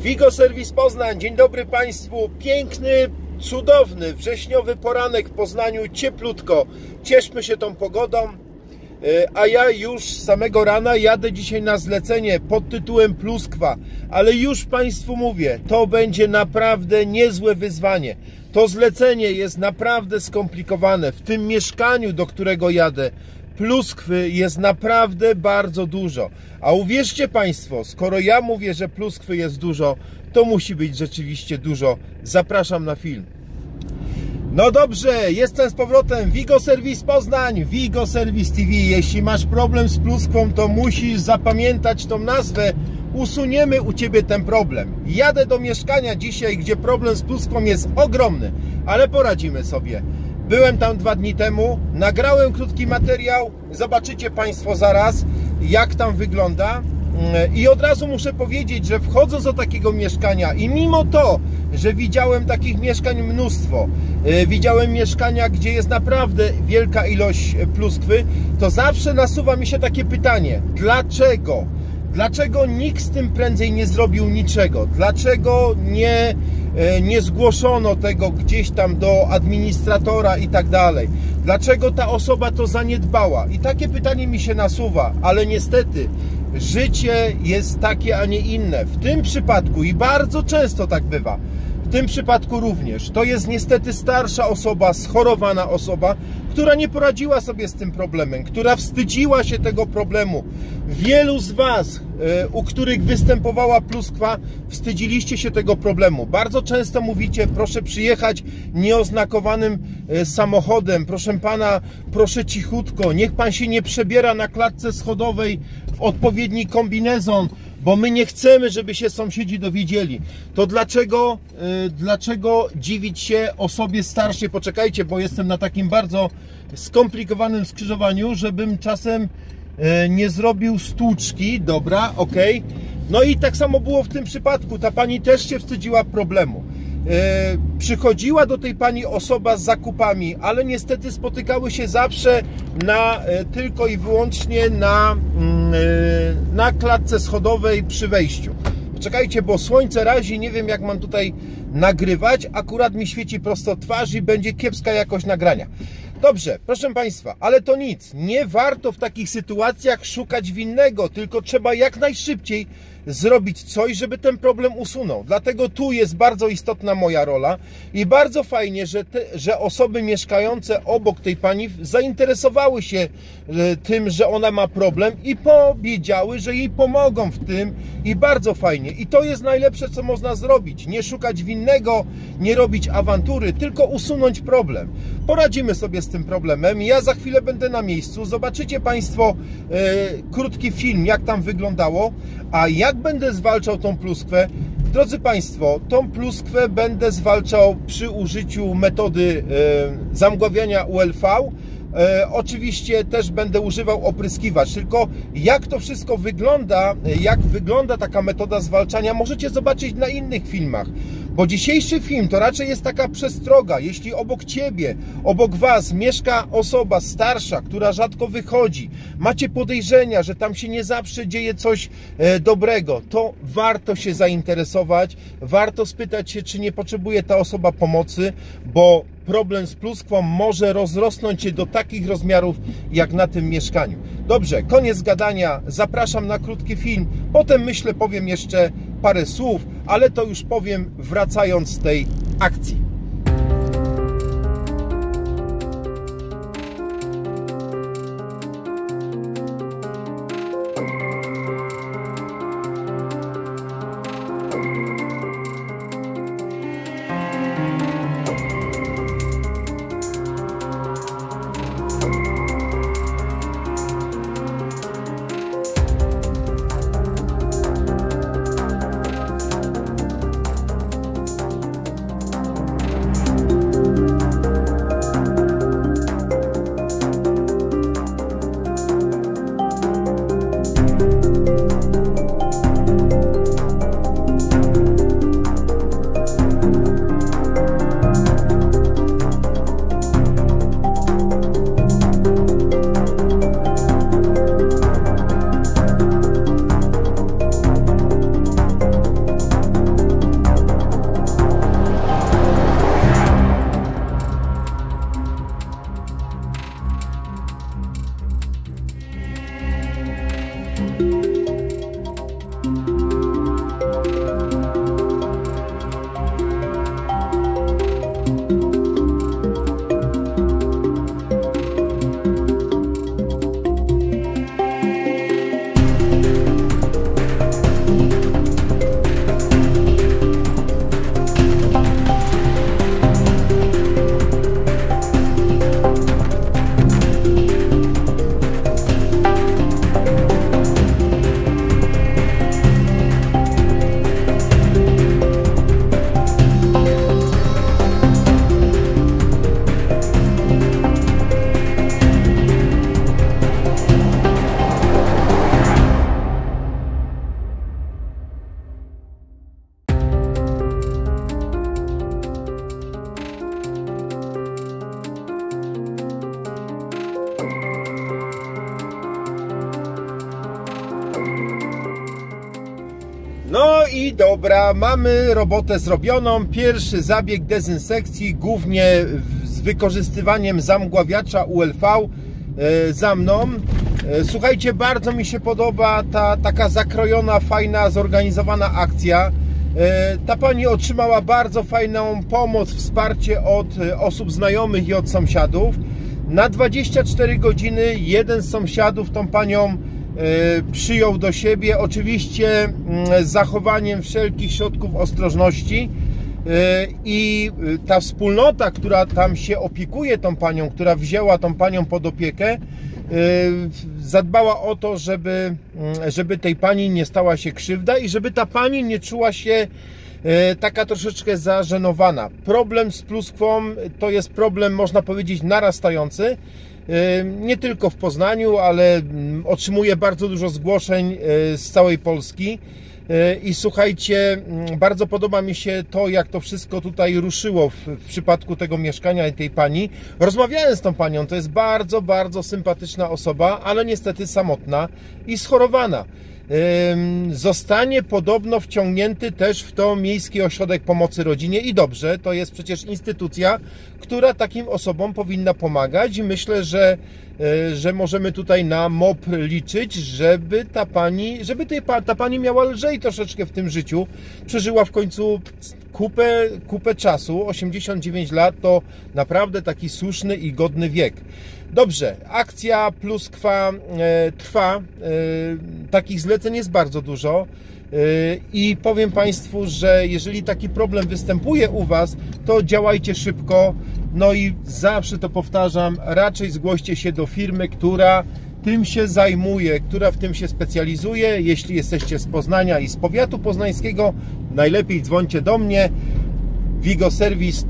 Vigo Serwis Poznań, dzień dobry Państwu. Piękny, cudowny, wrześniowy poranek w Poznaniu, cieplutko. Cieszmy się tą pogodą, a ja już z samego rana jadę dzisiaj na zlecenie pod tytułem Pluskwa. Ale już Państwu mówię, to będzie naprawdę niezłe wyzwanie. To zlecenie jest naprawdę skomplikowane. W tym mieszkaniu, do którego jadę, pluskwy jest naprawdę bardzo dużo. A uwierzcie Państwo, skoro ja mówię, że pluskwy jest dużo, to musi być rzeczywiście dużo. Zapraszam na film. No dobrze, jestem z powrotem. Vigo Serwis Poznań, Vigo Serwis TV. Jeśli masz problem z pluskwą, to musisz zapamiętać tą nazwę. Usuniemy u Ciebie ten problem. Jadę do mieszkania dzisiaj, gdzie problem z pluskwą jest ogromny, ale poradzimy sobie. Byłem tam 2 dni temu, nagrałem krótki materiał, zobaczycie Państwo zaraz, jak tam wygląda. I od razu muszę powiedzieć, że wchodząc do takiego mieszkania i mimo to, że widziałem takich mieszkań mnóstwo, widziałem mieszkania, gdzie jest naprawdę wielka ilość pluskwy, to zawsze nasuwa mi się takie pytanie, dlaczego? Dlaczego nikt z tym prędzej nie zrobił niczego? Dlaczego nie zgłoszono tego gdzieś tam do administratora i tak dalej? Dlaczego ta osoba to zaniedbała? I takie pytanie mi się nasuwa, ale niestety życie jest takie, a nie inne. W tym przypadku, i bardzo często tak bywa, w tym przypadku również, to jest niestety starsza osoba, schorowana osoba, która nie poradziła sobie z tym problemem, która wstydziła się tego problemu. Wielu z Was, u których występowała pluskwa, wstydziliście się tego problemu. Bardzo często mówicie, proszę przyjechać nieoznakowanym samochodem, proszę Pana, proszę cichutko, niech Pan się nie przebiera na klatce schodowej w odpowiedni kombinezon, bo my nie chcemy, żeby się sąsiedzi dowiedzieli. To dlaczego dziwić się osobie starszej? Poczekajcie, bo jestem na takim bardzo skomplikowanym skrzyżowaniu, żebym czasem nie zrobił stłuczki. Dobra, ok. No i tak samo było w tym przypadku. Ta pani też się wstydziła problemu. Przychodziła do tej pani osoba z zakupami, ale niestety spotykały się zawsze tylko i wyłącznie na klatce schodowej przy wejściu. Czekajcie, bo słońce razi, nie wiem jak mam tutaj nagrywać, akurat mi świeci prosto twarz i będzie kiepska jakość nagrania. Dobrze, proszę Państwa, ale to nic, nie warto w takich sytuacjach szukać winnego, tylko trzeba jak najszybciej zrobić coś, żeby ten problem usunął. Dlatego tu jest bardzo istotna moja rola i bardzo fajnie, że osoby mieszkające obok tej pani zainteresowały się tym, że ona ma problem i powiedziały, że jej pomogą w tym i bardzo fajnie. I to jest najlepsze, co można zrobić. Nie szukać winnego, nie robić awantury, tylko usunąć problem. Poradzimy sobie z tym problemem. Ja za chwilę będę na miejscu. Zobaczycie Państwo krótki film, jak tam wyglądało. A jak będę zwalczał tą pluskwę? Drodzy Państwo, tą pluskwę będę zwalczał przy użyciu metody zamgławiania ULV. Oczywiście też będę używał opryskiwacz, tylko jak to wszystko wygląda, jak wygląda taka metoda zwalczania, możecie zobaczyć na innych filmach. Bo dzisiejszy film to raczej jest taka przestroga. Jeśli obok Ciebie, obok Was mieszka osoba starsza, która rzadko wychodzi, macie podejrzenia, że tam się nie zawsze dzieje coś dobrego, to warto się zainteresować, warto spytać się, czy nie potrzebuje ta osoba pomocy, bo problem z pluskwą może rozrosnąć się do takich rozmiarów, jak na tym mieszkaniu. Dobrze, koniec gadania, zapraszam na krótki film, potem myślę powiem jeszcze parę słów, ale to już powiem wracając z tej akcji. No i dobra, mamy robotę zrobioną. Pierwszy zabieg dezynsekcji, głównie z wykorzystywaniem zamgławiacza ULV za mną. Słuchajcie, bardzo mi się podoba ta taka zakrojona, fajna, zorganizowana akcja. Ta pani otrzymała bardzo fajną pomoc, wsparcie od osób znajomych i od sąsiadów. Na 24 godziny jeden z sąsiadów tą panią przyjął do siebie, oczywiście z zachowaniem wszelkich środków ostrożności, i ta wspólnota, która tam się opiekuje tą panią, która wzięła tą panią pod opiekę, zadbała o to, żeby tej pani nie stała się krzywda i żeby ta pani nie czuła się taka troszeczkę zażenowana. Problem z pluskwą to jest problem, można powiedzieć, narastający. Nie tylko w Poznaniu, ale otrzymuję bardzo dużo zgłoszeń z całej Polski. I słuchajcie, bardzo podoba mi się to, jak to wszystko tutaj ruszyło w przypadku tego mieszkania i tej pani. Rozmawiałem z tą panią, to jest bardzo, bardzo sympatyczna osoba, ale niestety samotna i schorowana. Zostanie podobno wciągnięty też w to Miejski Ośrodek Pomocy Rodzinie i dobrze, to jest przecież instytucja, która takim osobom powinna pomagać i myślę, że możemy tutaj na MOP liczyć, żeby ta pani miała lżej troszeczkę w tym życiu, przeżyła w końcu kupę czasu. 89 lat to naprawdę taki słuszny i godny wiek. Dobrze, akcja Pluskwa trwa, takich zleceń jest bardzo dużo i powiem Państwu, że jeżeli taki problem występuje u Was, to działajcie szybko, no i zawsze to powtarzam, raczej zgłoście się do firmy, która tym się zajmuje, która w tym się specjalizuje. Jeśli jesteście z Poznania i z powiatu poznańskiego, najlepiej dzwońcie do mnie. Vigo Service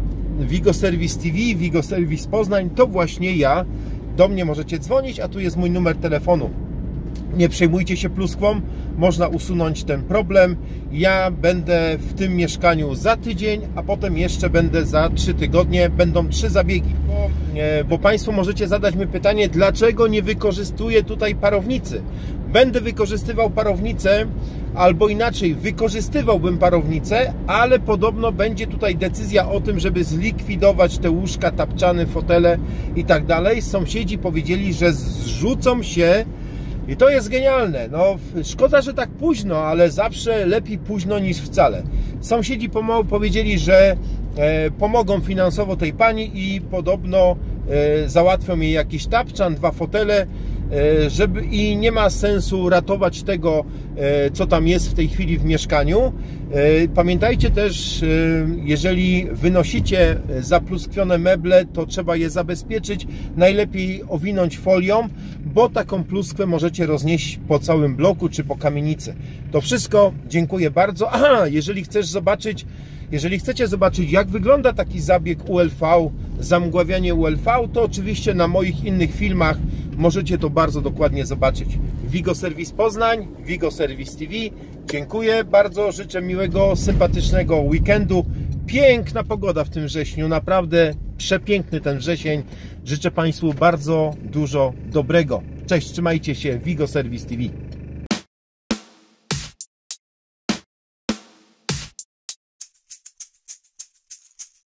TV, Vigo Service Poznań, to właśnie ja. Do mnie możecie dzwonić, a tu jest mój numer telefonu. Nie przejmujcie się pluskwą, można usunąć ten problem. Ja będę w tym mieszkaniu za tydzień, a potem jeszcze będę za 3 tygodnie. Będą 3 zabiegi, bo Państwo możecie zadać mi pytanie, dlaczego nie wykorzystuję tutaj parownicy. Będę wykorzystywał parownicę, albo inaczej, wykorzystywałbym parownicę, ale podobno będzie tutaj decyzja o tym, żeby zlikwidować te łóżka, tapczany, fotele i tak dalej. Sąsiedzi powiedzieli, że zrzucą się i to jest genialne. No, szkoda, że tak późno, ale zawsze lepiej późno niż wcale. Sąsiedzi powiedzieli, że pomogą finansowo tej pani i podobno załatwią jej jakiś tapczan, 2 fotele, i nie ma sensu ratować tego, co tam jest w tej chwili w mieszkaniu. Pamiętajcie też, jeżeli wynosicie zapluskwione meble, to trzeba je zabezpieczyć, najlepiej owinąć folią, bo taką pluskwę możecie roznieść po całym bloku czy po kamienicy. To wszystko, dziękuję bardzo. Aha, jeżeli chcecie zobaczyć, jak wygląda taki zabieg ULV, zamgławianie ULV, to oczywiście na moich innych filmach możecie to bardzo dokładnie zobaczyć. Vigo Service Poznań, Vigo Service TV. Dziękuję bardzo, życzę miłego, sympatycznego weekendu. Piękna pogoda w tym wrześniu, naprawdę przepiękny ten wrzesień. Życzę Państwu bardzo dużo dobrego. Cześć, trzymajcie się, Vigo Service TV.